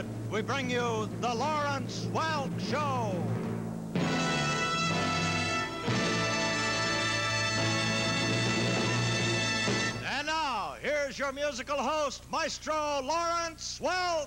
minute, we bring you the Lawrence Welk Show. And now, here's your musical host, Maestro Lawrence Welk.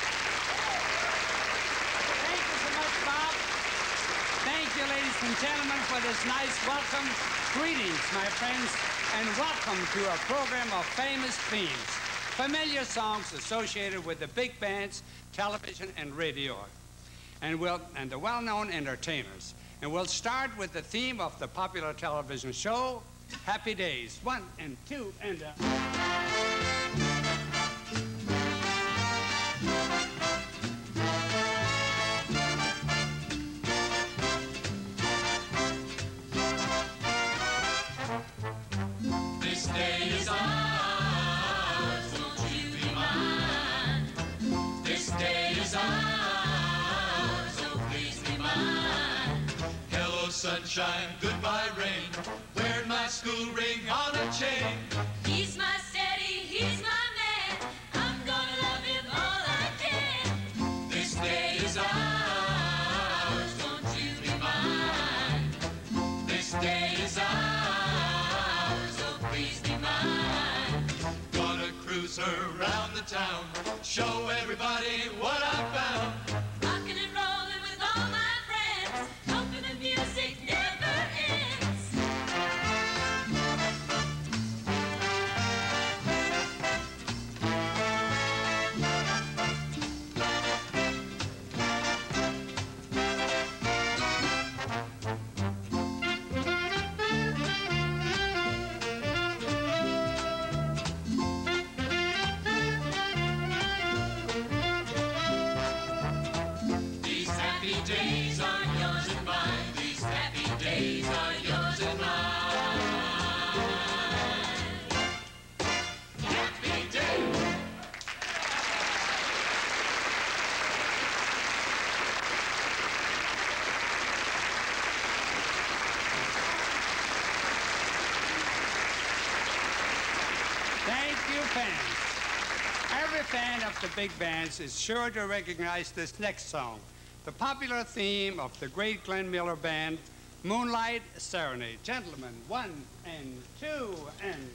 Thank you so much, Bob. Thank you, ladies and gentlemen, for this nice welcome. Greetings, my friends, and welcome to a program of famous themes, familiar songs associated with the big bands, television, and radio, and the well-known entertainers. And we'll start with the theme of the popular television show, Happy Days. 1 and 2 and... This day is ours, won't you be mine? This day is ours, oh please be mine. Hello sunshine, goodbye rain, wearing my school ring on a chain. He's my steady, he's my man, I'm gonna love him all I can. This day is ours, won't you be mine? This day is ours, oh please be mine. Gonna cruise around the town, show everybody what I found. Rockin' and rollin' with all my friends, hoping the music never ends. These happy days are yours and mine. These happy days are yours and mine. Happy days. Thank you, fans. Every fan of the big bands is sure to recognize this next song, the popular theme of the great Glenn Miller Band, Moonlight Serenade. Gentlemen, 1 and 2 and...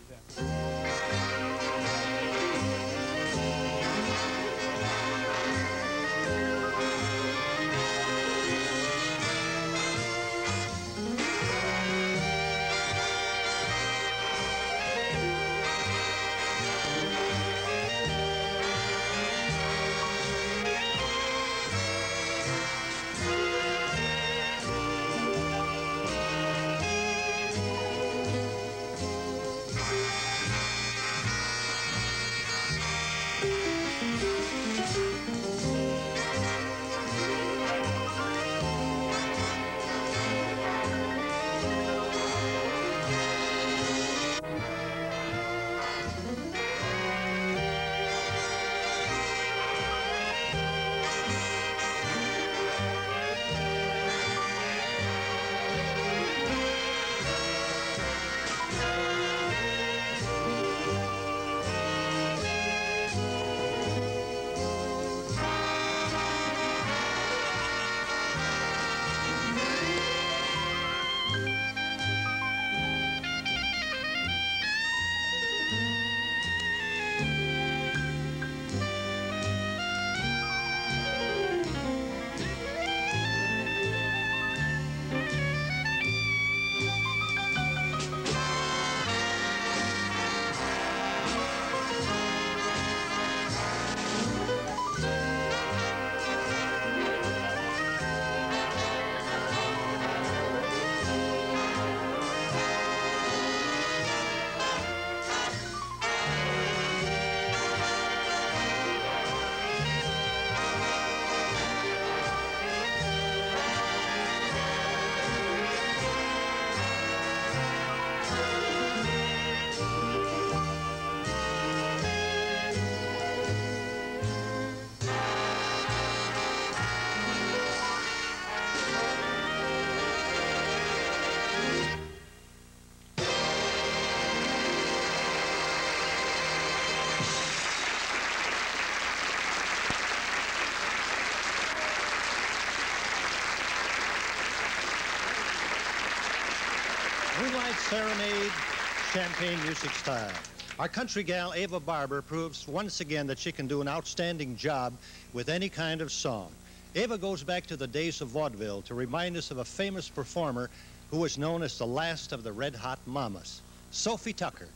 serenade, champagne music style. Our country gal, Ava Barber, proves once again that she can do an outstanding job with any kind of song. Ava goes back to the days of vaudeville to remind us of a famous performer who was known as the last of the Red Hot Mamas, Sophie Tucker.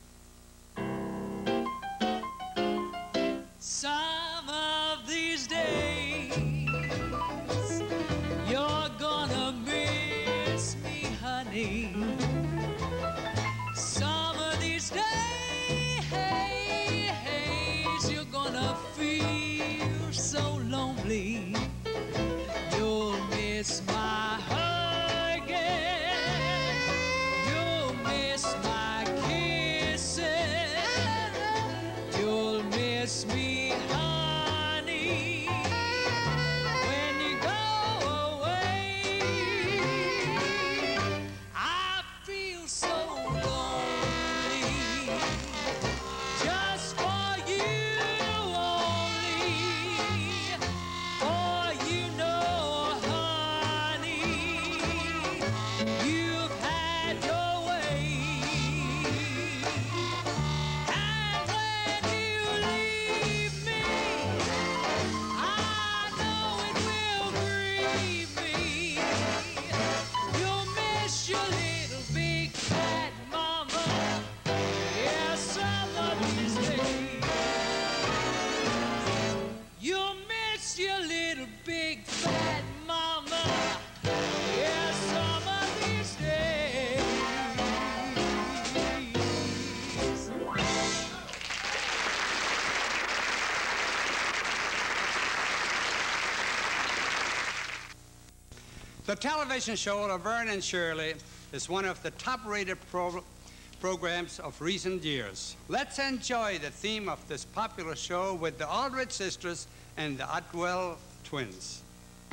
Some of these days, you're gonna miss me, honey. Some of these days, you're gonna feel so lonely. You'll miss my hugging, you'll miss my kissing, you'll miss me, honey, when you go away. I feel so lonely, just for you only. For you know, honey, you've had your way. And when you leave me, I know it will grieve me. You'll miss your little big fat mama. Yes, some of these days. You'll miss your little big fat mama. Yes, some of these days. The television show Laverne and Shirley is one of the top-rated programs of recent years. Let's enjoy the theme of this popular show with the Aldrich sisters and the Otwell twins.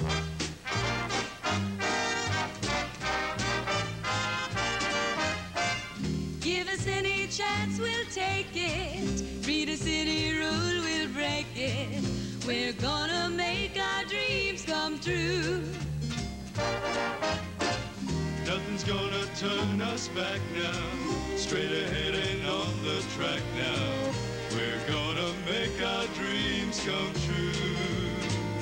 Give us any chance, we'll take it. Read a city rule, we'll break it. We're gonna make our dreams come true. Nothing's gonna turn us back now. Straight ahead and on the track now. We're gonna make our dreams come true.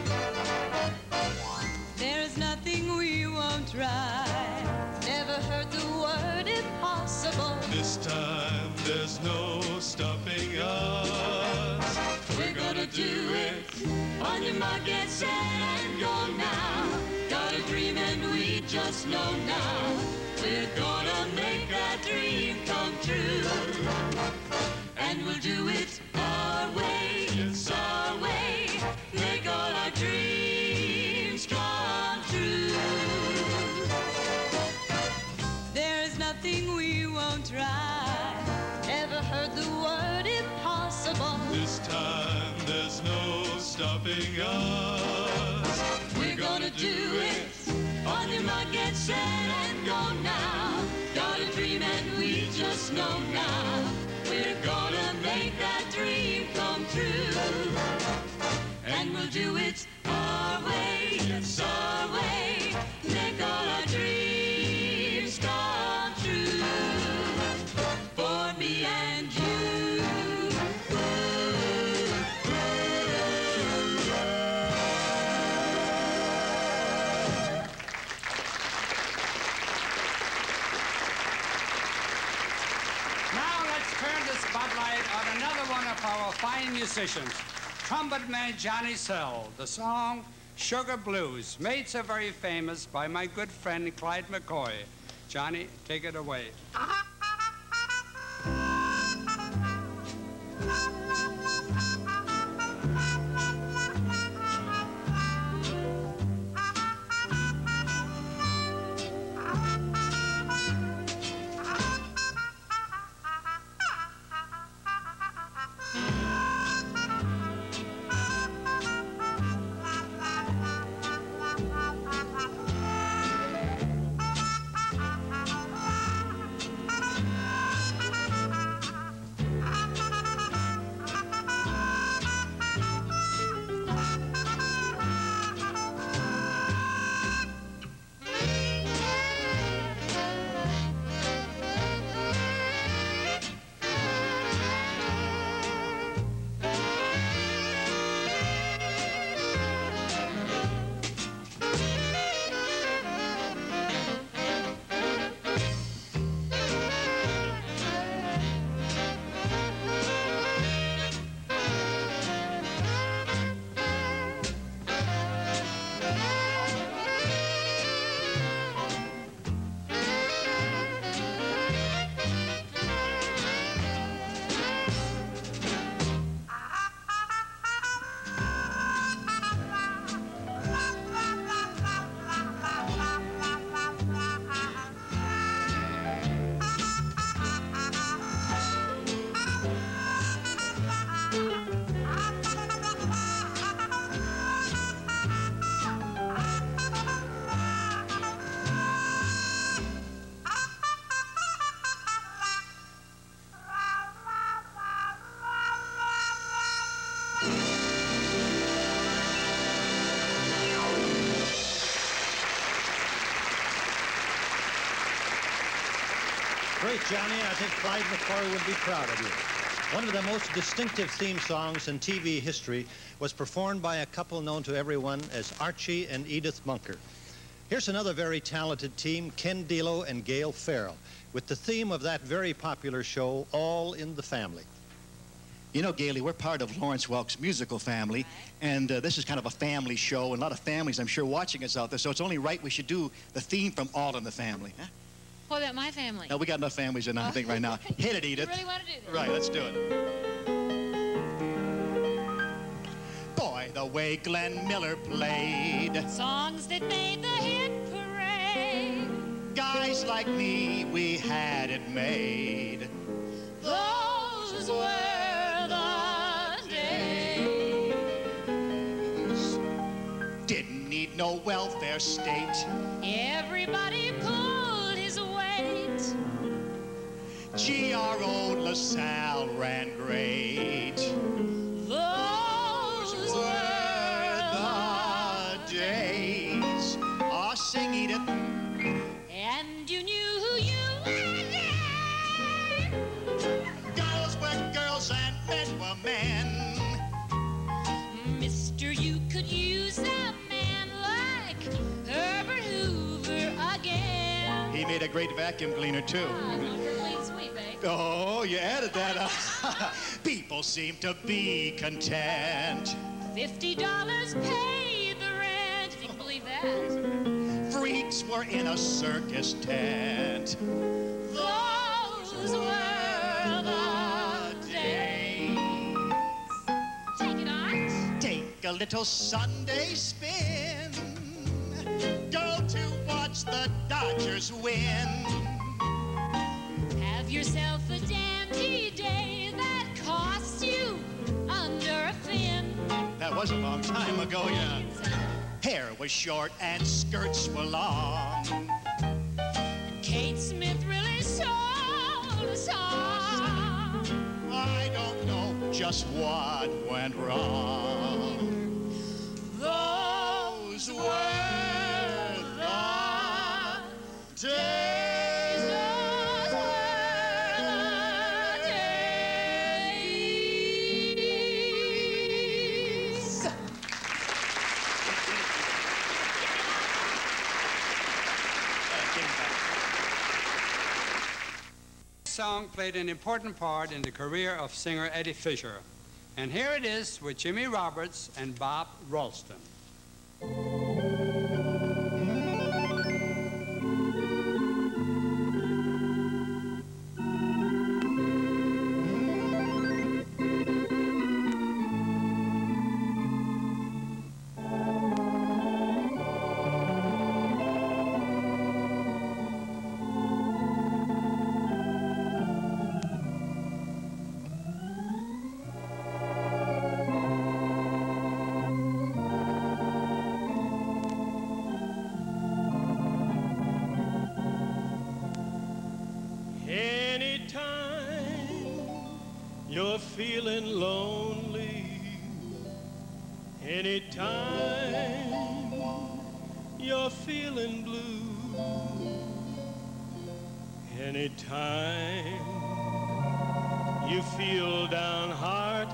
There is nothing we won't try. Never heard the word impossible. This time there's no stopping us. We're gonna do it. On your mark, get set, and go now. Got a dream and we just know now. We're gonna make that dream come true. And we'll do it our way, yes, our way. Make all our dreams come true. There is nothing we won't try. Never heard the word impossible. This time there's no stopping us. We're gonna do it. On your mark, get set, and go now. Got a dream and we just know now. We're gonna make that dream come true. And we'll do it our way, yes, our way. Make all our dreams come true. For me and you. Now let's turn the spotlight on another one of our fine musicians, trumpet man Johnny Sell. The song Sugar Blues, made so very famous by my good friend Clyde McCoy. Johnny, take it away. Johnny. I think Clyde McCoy would be proud of you. One of the most distinctive theme songs in TV history was performed by a couple known to everyone as Archie and Edith Bunker. Here's another very talented team, Ken Dilo and Gail Farrell, with the theme of that very popular show, All in the Family. You know, Gailey, we're part of Lawrence Welk's musical family, and this is kind of a family show, and a lot of families, I'm sure, watching us out there, so it's only right we should do the theme from All in the Family. Huh? What about my family? No, we got enough families in, I think, right now. Hit it, Edith. You really want to do this? Right, let's do it. Boy, the way Glenn Miller played. Songs that made the hit parade. Guys like me, we had it made. Those were the days. Didn't need no welfare state. Everybody pulled his weight. G.R.O. LaSalle ran great. Those were the days. Aw, sing, Edith. And you knew who you were. Girls were girls and men were men. Mister, you could use a man like Herbert Hoover again. He made a great vacuum cleaner, too. Clean sweep, eh? Oh, you added that up. People seem to be content. $50 pay the rent. If you can believe that. Freaks were in a circus tent. Those were the days. Take it on. Take a little Sunday spin. Go to watch the Dodgers win. Have yourself a dandy day that costs you under a fin. That was a long time ago, yeah. Hair was short and skirts were long. Kate Smith really sold a song. I don't know just what went wrong. Those were the days. Those were the days. This song played an important part in the career of singer Eddie Fisher. And here it is with Jimmy Roberts and Bob Ralston. You're feeling lonely anytime you're feeling blue, anytime you feel downhearted,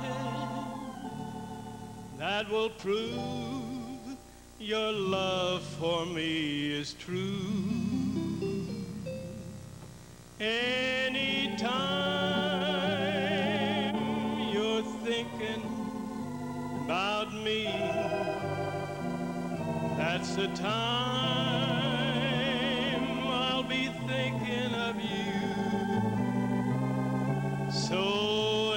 that will prove your love for me is true. Anytime you're thinking about me, that's the time I'll be thinking of you. So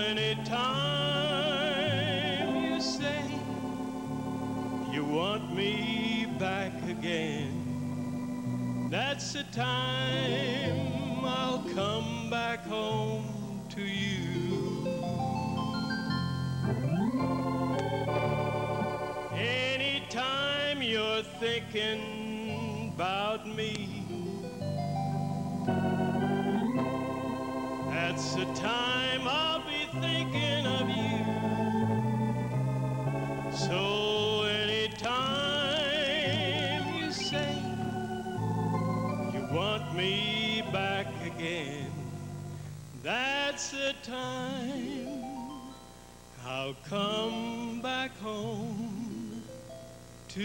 anytime you say you want me back again, that's the time I'll come back home to you. Anytime you're thinking about me, that's the time I'll be thinking of you. So anytime you say you want me back again, the time I'll come back home to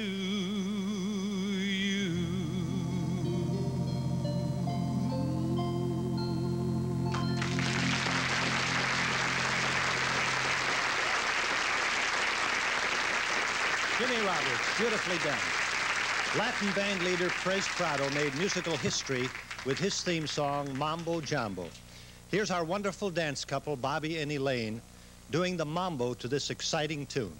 you. Jimmy Roberts, beautifully done. Latin band leader Tres Prado made musical history with his theme song, Mambo Jambo. Here's our wonderful dance couple, Bobby and Elaine, doing the mambo to this exciting tune.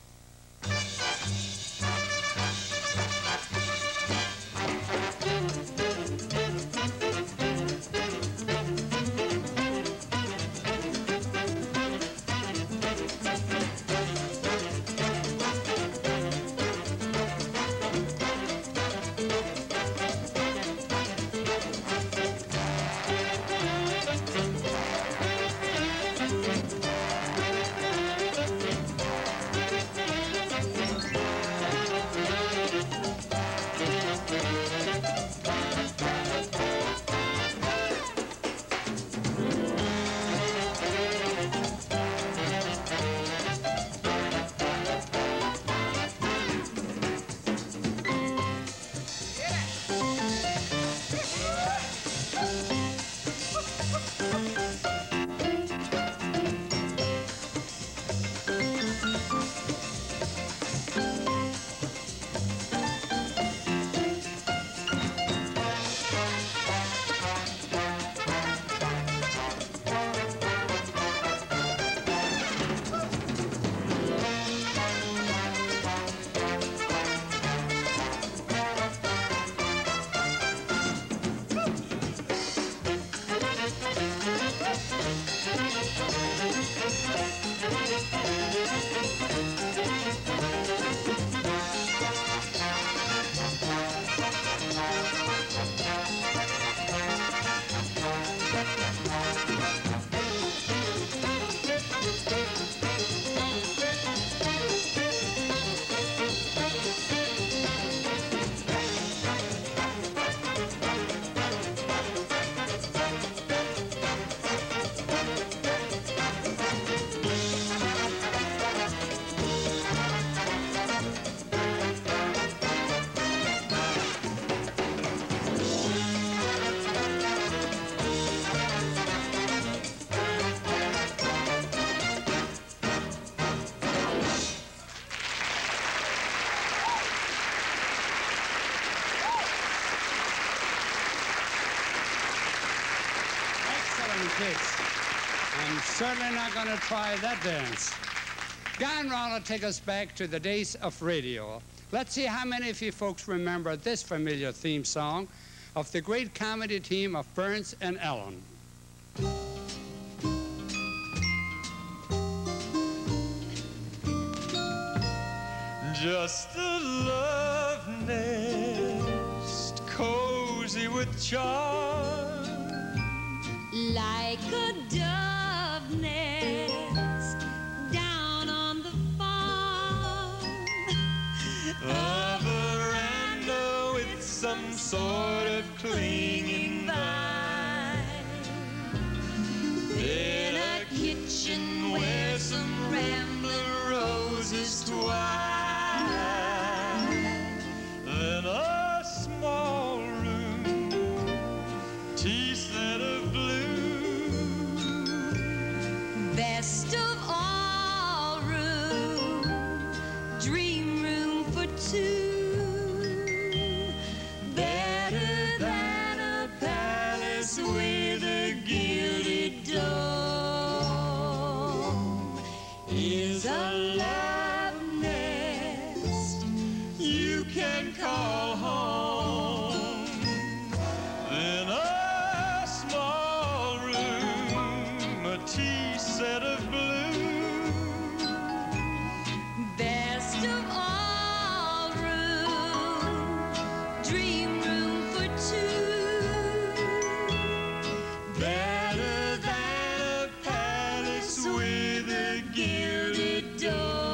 Kids. I'm certainly not going to try that dance. Guy and Ron will take us back to the days of radio. Let's see how many of you folks remember this familiar theme song of the great comedy team of Burns and Allen. Just a love nest, cozy with charm, like a dove nest down on the farm. A veranda with some sort of clinging vine. In a kitchen where some rambler roses twine. Then a small room, tea set of blue. Best of all room, dream room for two. Better than a palace with a gilded dome is a love nest you can call home. Then a small room, a tea set of blue. Best of all room, dream room for two. Better than a palace with a gilded dome.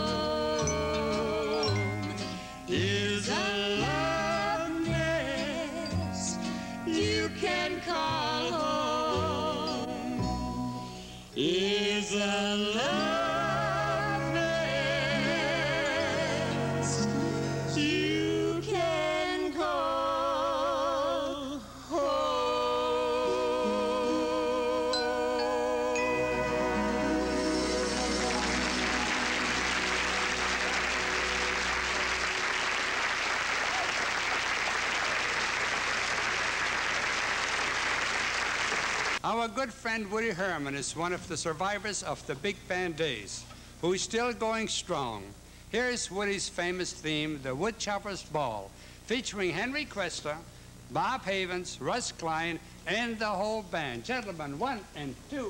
love nest you can call Our good friend Woody Herman is one of the survivors of the big band days, who is still going strong. Here is Woody's famous theme, The Woodchopper's Ball, featuring Henry Questler, Bob Havens, Russ Klein, and the whole band. Gentlemen, 1 and 2.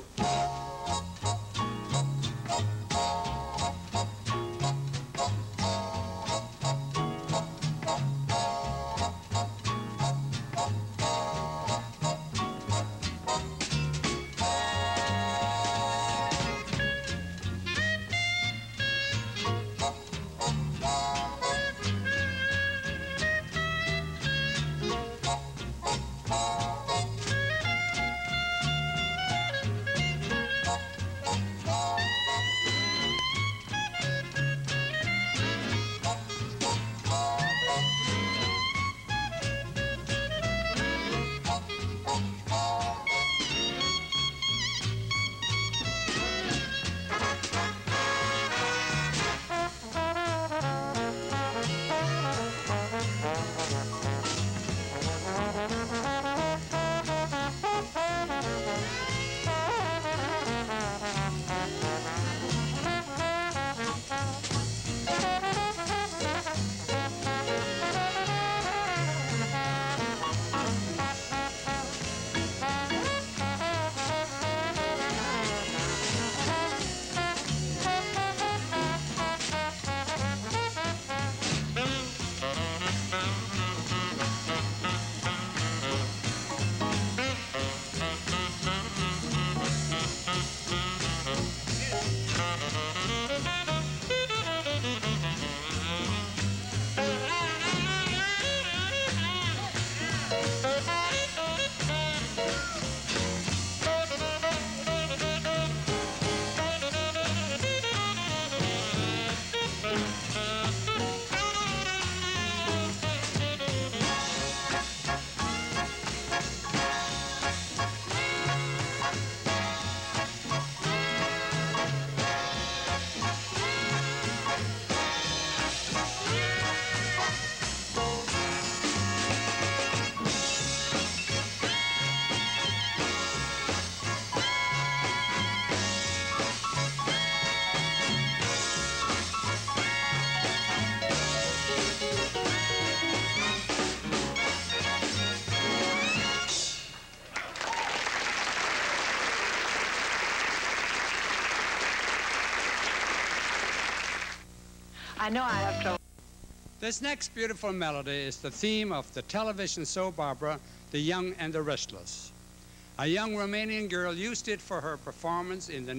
I know I have trouble. This next beautiful melody is the theme of the television soap opera, The Young and the Restless. A young Romanian girl used it for her performance in the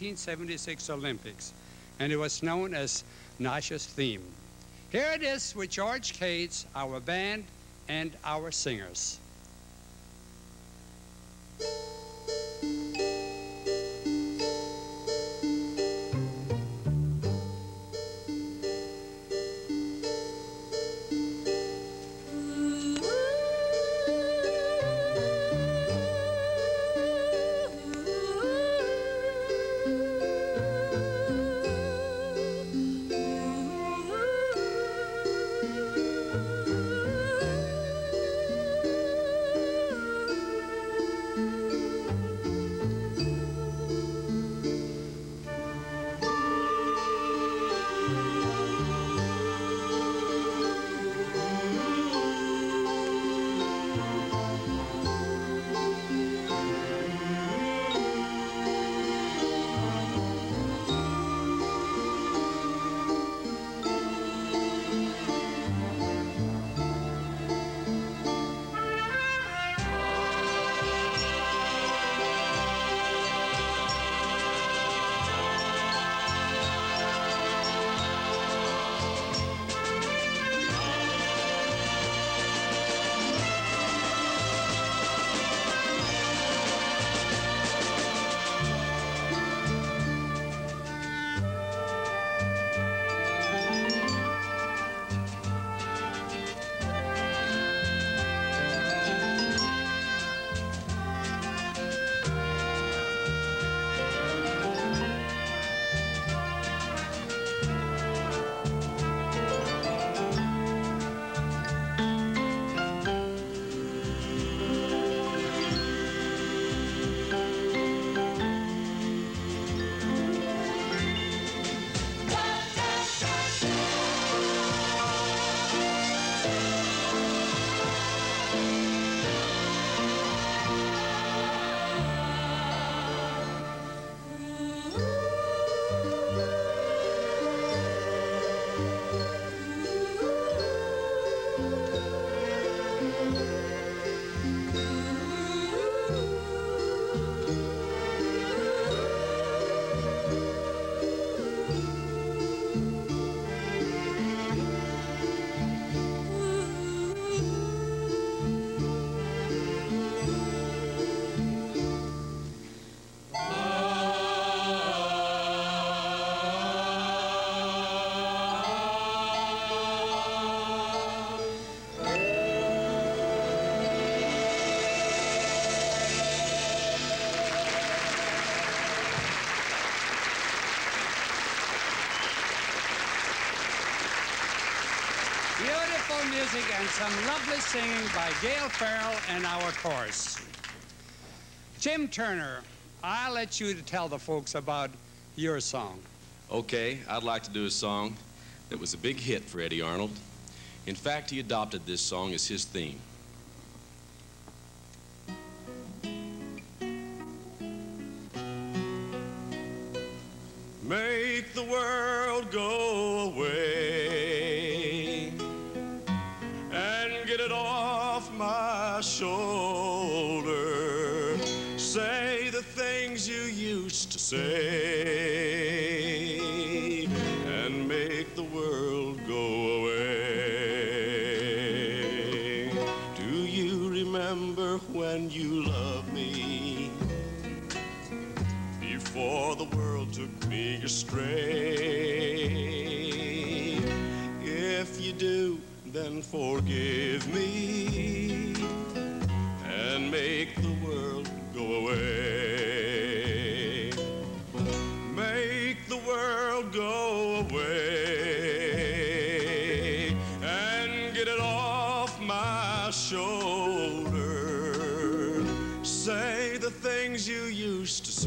1976 Olympics, and it was known as Nasha's theme. Here it is with George Cates, our band, and our singers. Beautiful music and some lovely singing by Gail Farrell and our chorus. Jim Turner, I'll let you tell the folks about your song. Okay, I'd like to do a song that was a big hit for Eddie Arnold. In fact, he adopted this song as his theme. Make the world go away and get it off my shoulder. Say the things you used to say and make the world go away. Do you remember when you loved me before the world took me astray? If you do, then forgive me and make the world go away. Make the world go away and get it off my shoulder. Say the things you used to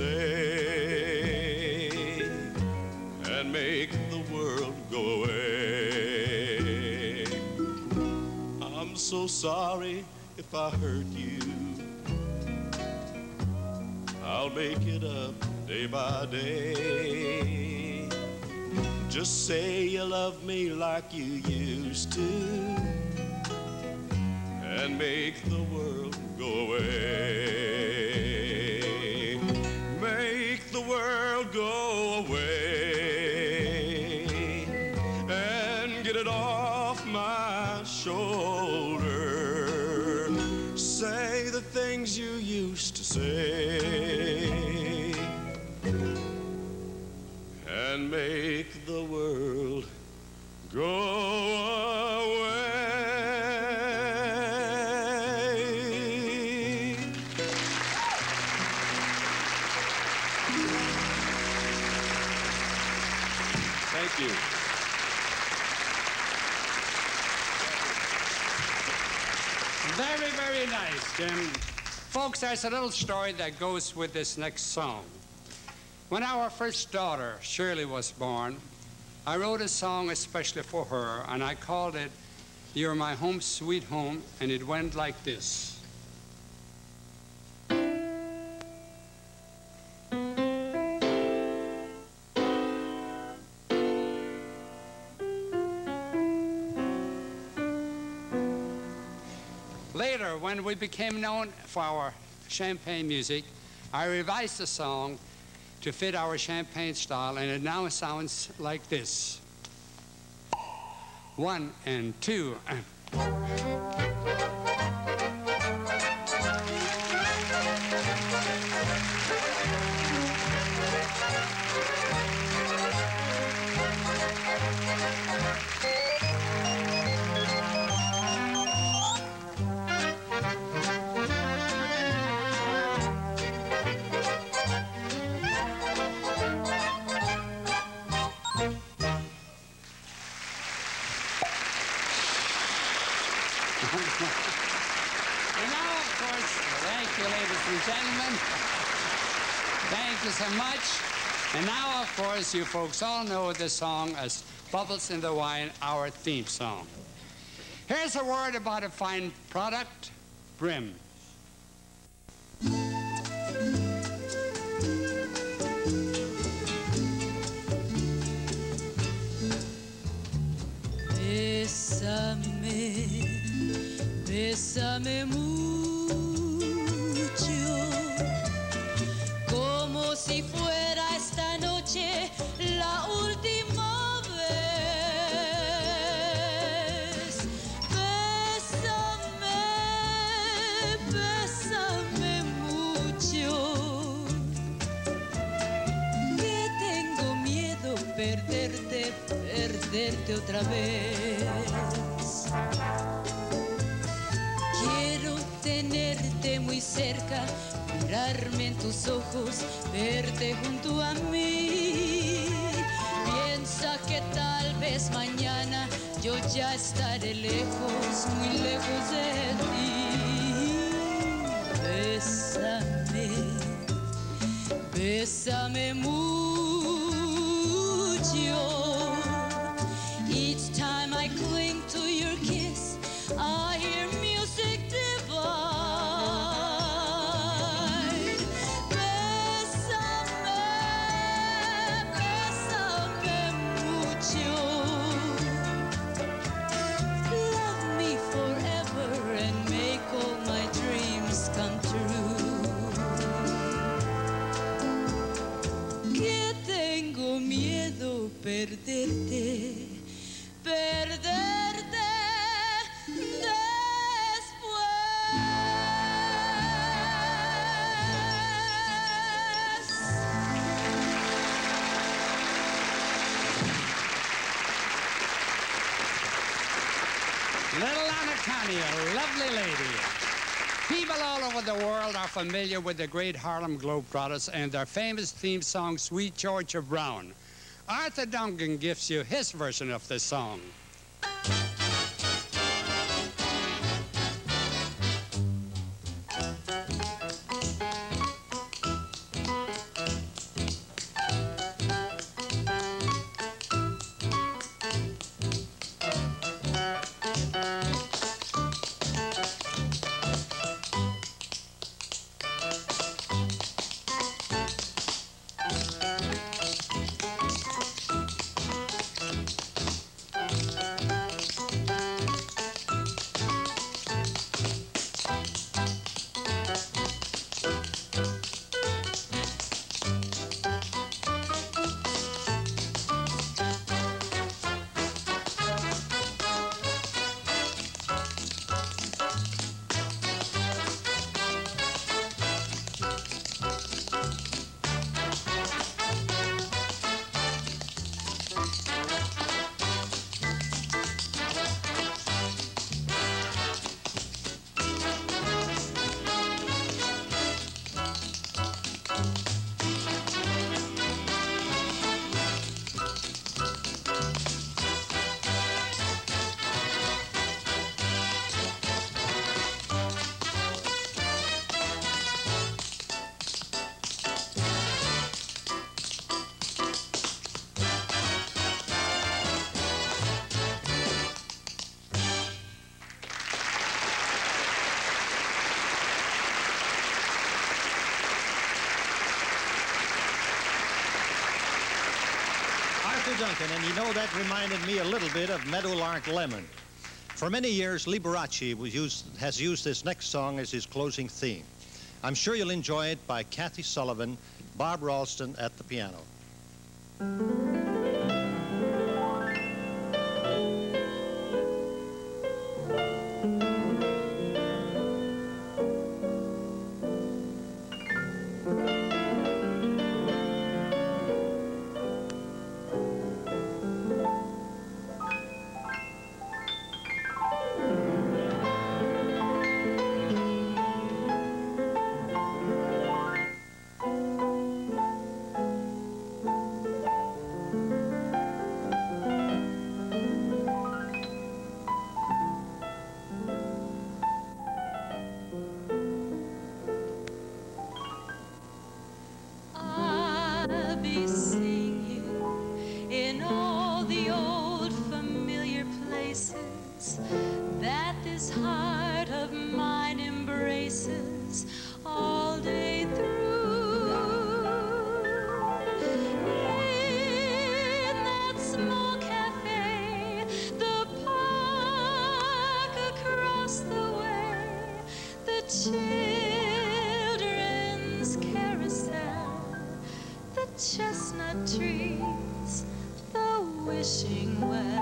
say and make the world go away. I'm so sorry if I hurt you. I'll make it up day by day. Just say you love me like you used to and make the world go away. Make the world go away and get it off my shoulder. Say the things you used to say and make the world go away. Thank you. Very, very nice, Jim. Folks, there's a little story that goes with this next song. When our first daughter, Shirley, was born, I wrote a song especially for her, and I called it You're My Home Sweet Home, and it went like this. Later, when we became known for our champagne music, I revised the song to fit our champagne style, and it now sounds like this. 1 and 2 and... And now, of course, thank you, ladies and gentlemen. Thank you so much. And now, of course, you folks all know this song as Bubbles in the Wine, our theme song. Here's a word about a fine product, brim. Bésame, bésame mucho, como si fuera esta noche la última vez. Bésame, bésame mucho, que tengo miedo perderte, perderte otra vez. Quiero tenerte muy cerca, mirarme en tus ojos, verte junto a mí. Piensa que tal vez mañana yo ya estaré lejos, muy lejos de ti. Bésame, bésame mucho. Each time I cling to your kiss, I hear music divine. Bésame, bésame mucho. Love me forever and make all my dreams come true. Que tengo miedo perderte, perderte después. Little Anna Connie, a lovely lady. People all over the world are familiar with the great Harlem Globetrotters and their famous theme song, Sweet Georgia Brown. Arthur Duncan gives you his version of this song. Duncan, and you know that reminded me a little bit of Meadowlark Lemon. For many years, Liberace has used this next song as his closing theme. I'm sure you'll enjoy it by Kathy Sullivan, Bob Ralston at the piano. I'll be seeing you in all the old familiar places that this heart of mine embraces all day through. In that small cafe, the park across the way, the children's carousel, the chestnut trees, the wishing well.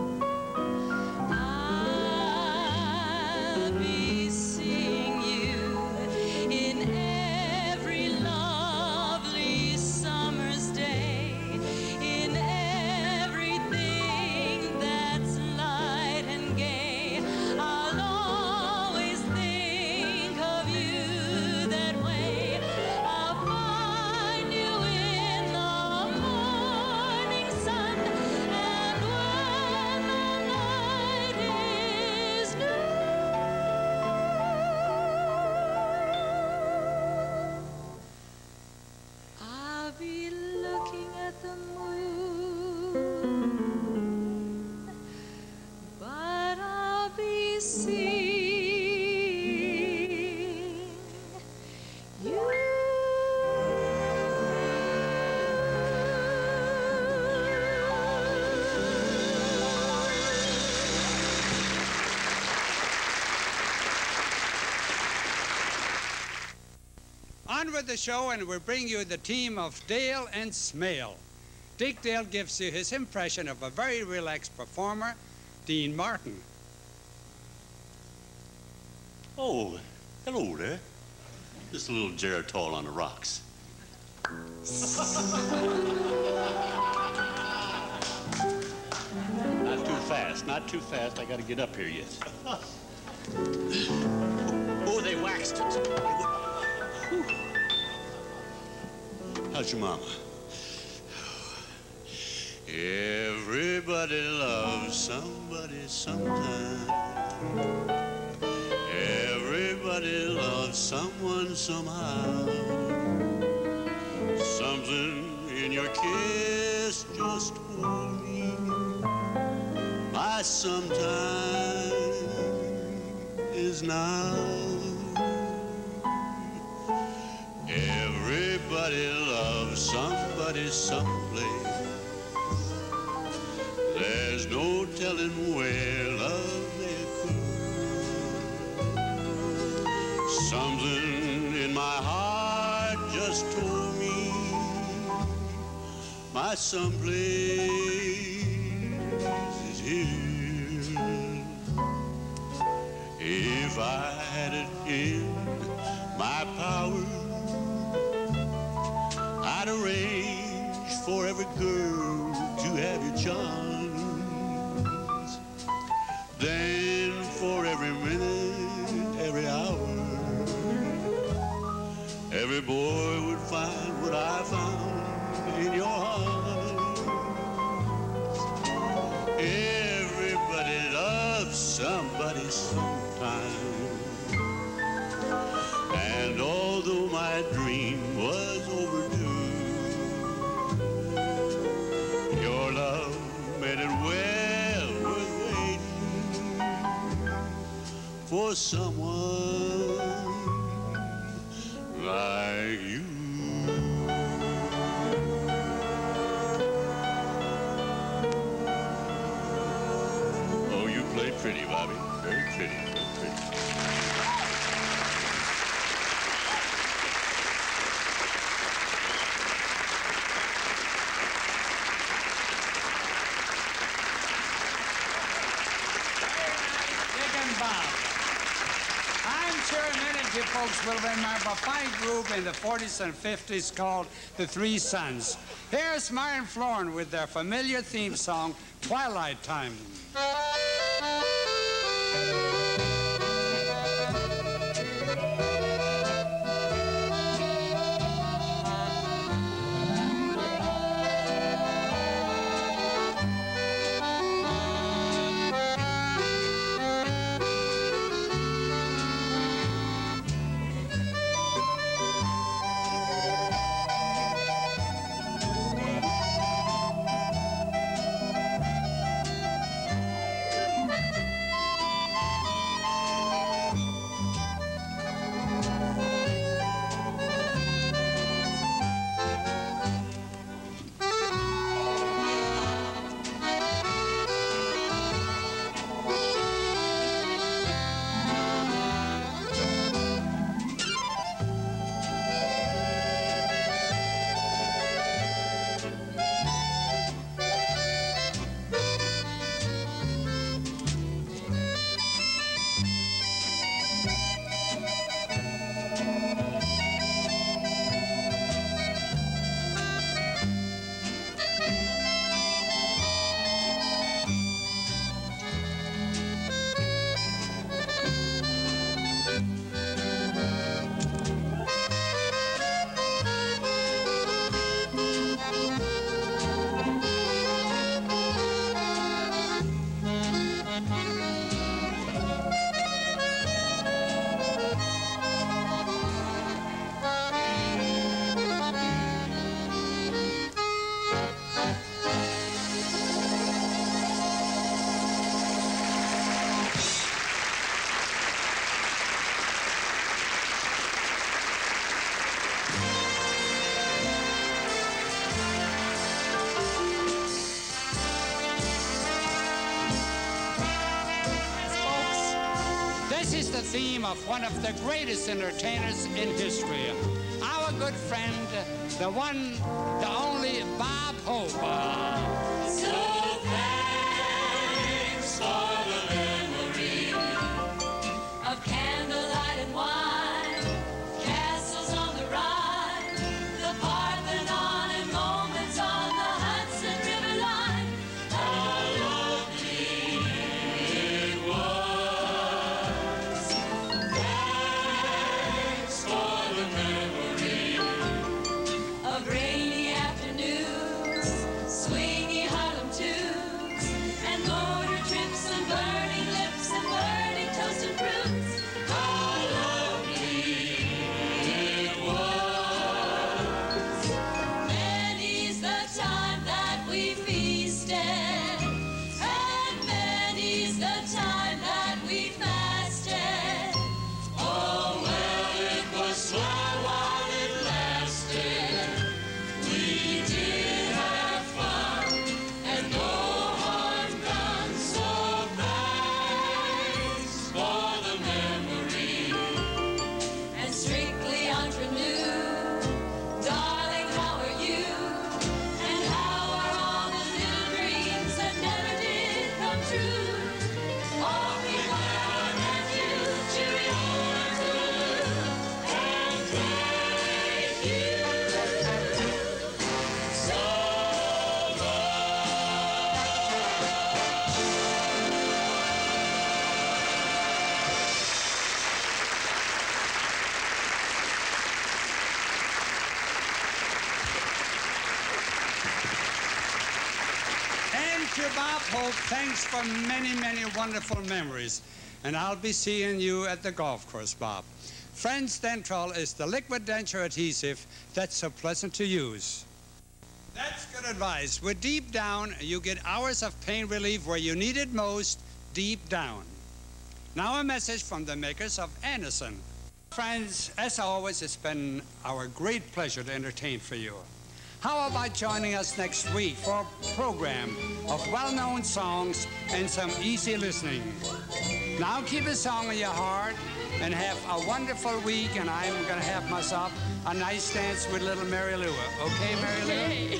I'll be seeing you in every lovely summer's day, in everything that's light and gay. I'll always think of you that way. I'll find you in the morning sun, and when with the show, and we bring you the team of Dale and Smale. Dick Dale gives you his impression of a very relaxed performer, Dean Martin. Oh, hello there. Just a little Geritol on the rocks. Not too fast, not too fast. I gotta get up here yet. Oh, they waxed it. How's your mama? Everybody loves somebody sometime. Everybody loves someone somehow. Something in your kiss just told me my sometime is now. Everybody loves somebody someplace. There's no telling where love may occur. Something in my heart just told me my someplace is here. If I had it in my power, I'd arrange for every girl to have your charms. Then for every minute, every hour, every boy would find what I found in your arms. Everybody loves somebody sometime. And although my dream was overdue, your love made it well worth waiting for someone like you. Oh, you play pretty, Bobby. Very pretty, very pretty. I'm sure many of you folks will remember a fine group in the 40s and 50s called the Three Sons. Here's Marion Florin with their familiar theme song, Twilight Time. This is the theme of one of the greatest entertainers in history. Our our good friend, the one, the only Bob Hope. So thanks for the memory of candlelight and wine, castles on the Rhine, the Parthenon and moments on the Hudson River line. how lovely it was. Thanks for the memory Of rainy afternoons, swingy Harlem tunes, and motor trips and burning lips and burning toast and fruits. how lovely it was. Many's the time that we feasted, and many's the time that we fasted. Oh, well, it was swell while it lasted. We did have fun and no harm done. So thanks for the memory. And strictly ingenue, darling, how are you? And how are all the little dreams that never did come true? All we want and you, cheerio to And thank you so And to Bob Hope, thanks for many, many wonderful memories. And I'll be seeing you at the golf course, Bob. Friends Dental is the liquid denture adhesive that's so pleasant to use. That's good advice. With Deep Down, you get hours of pain relief where you need it most, deep down. Now a message from the makers of Anderson. Friends, as always, it's been our great pleasure to entertain for you. How about joining us next week for a program of well-known songs and some easy listening? Now keep a song in your heart and have a wonderful week, and I'm going to have myself a nice dance with little Mary Lou. Okay, Mary Lou? Okay.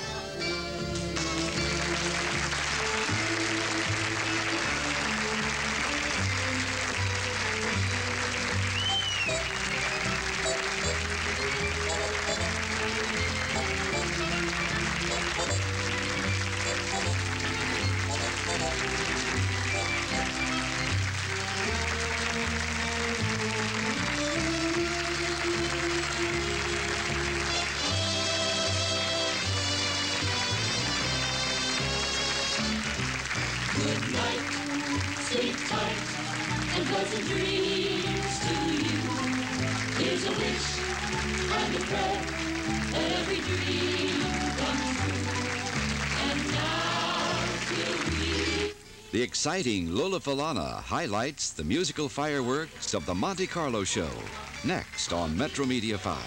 good night, sleep tight, and pleasant dreams to you. Here's a wish and a prayer that every dream comes true. And now till we The exciting Lola Falana highlights the musical fireworks of the Monte Carlo show. Next on Metro Media 5.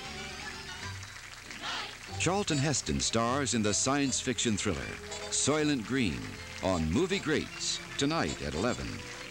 Charlton Heston stars in the science fiction thriller Soylent Green on Movie Greats tonight at 11.